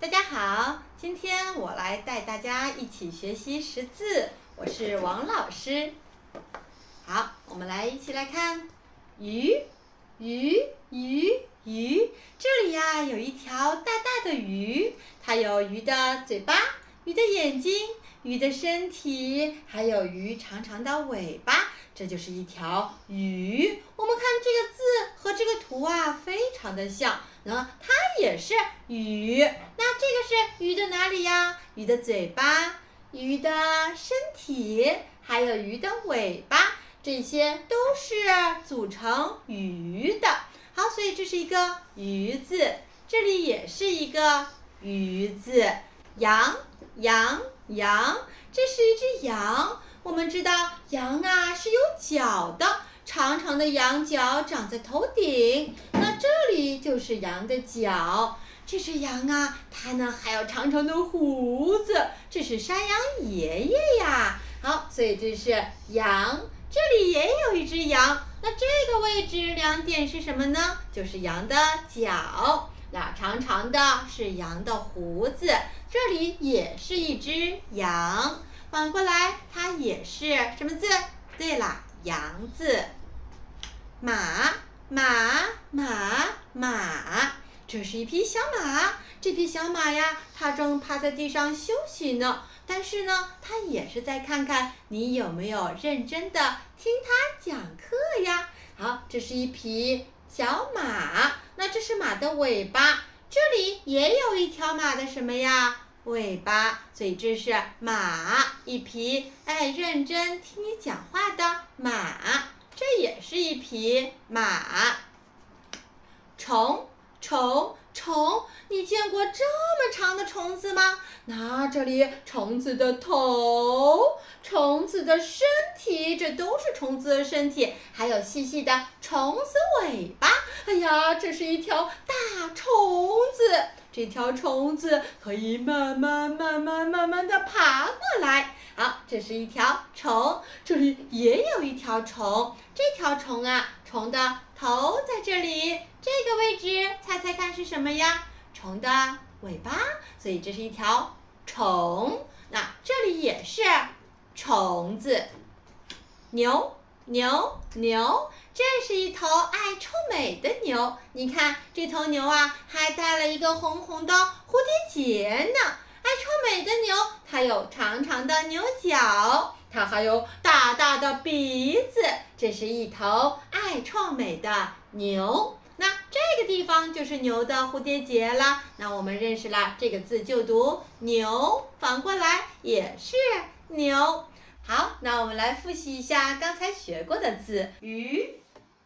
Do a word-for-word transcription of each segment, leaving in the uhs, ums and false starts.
大家好，今天我来带大家一起学习识字，我是王老师。好，我们来一起来看鱼，鱼，鱼，鱼。这里呀、啊、有一条大大的鱼，它有鱼的嘴巴、鱼的眼睛、鱼的身体，还有鱼长长的尾巴，这就是一条鱼。我们看这个字和这个图啊，非常的像。那它也是鱼，那这个是鱼的哪里呀？鱼的嘴巴、鱼的身体，还有鱼的尾巴，这些都是组成鱼的。好，所以这是一个鱼字，这里也是一个鱼字。羊，羊，羊，这是一只羊。我们知道羊啊是有角的，长长的羊角长在头顶。那这里就是羊的角，这只羊啊，它呢还有长长的胡子，这是山羊爷爷呀。好，所以这是羊，这里也有一只羊，那这个位置两点是什么呢？就是羊的角，那长长的是羊的胡子，这里也是一只羊，反过来它也是什么字？对了，羊字。马，马，马，马，这是一匹小马。这匹小马呀，它正趴在地上休息呢。但是呢，它也是在看看你有没有认真的听它讲课呀。好，这是一匹小马。那这是马的尾巴，这里也有一条马的什么呀？尾巴。所以这是马，一匹哎认真听你讲话的马。这也是一匹马。虫，虫，虫，你见过这么长的虫子吗？那这里虫子的头，虫子的身体，这都是虫子的身体，还有细细的虫子尾巴。哎呀，这是一条大虫子，这条虫子可以慢慢慢慢慢慢的爬过来。好，这是一条虫，这里也有一条虫，这条虫啊，虫的头在这里，这个位置猜猜看是什么呀？虫的尾巴，所以这是一条虫。那这里也是虫字。牛，牛，牛，这是一头爱臭美的牛。你看这头牛啊，还带了一个红红的蝴蝶结呢。爱臭美的牛，它有长长的牛角，它还有大大的鼻子，这是一头爱臭美的牛。那这个地方就是牛的蝴蝶结了。那我们认识了这个字就读牛，反过来也是牛。好，那我们来复习一下刚才学过的字：鱼、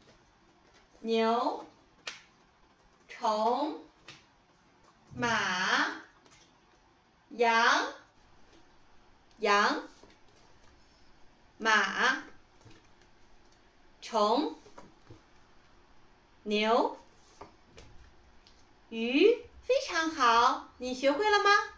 牛、虫、马、羊、羊、马、虫、牛、鱼，非常好，你学会了吗？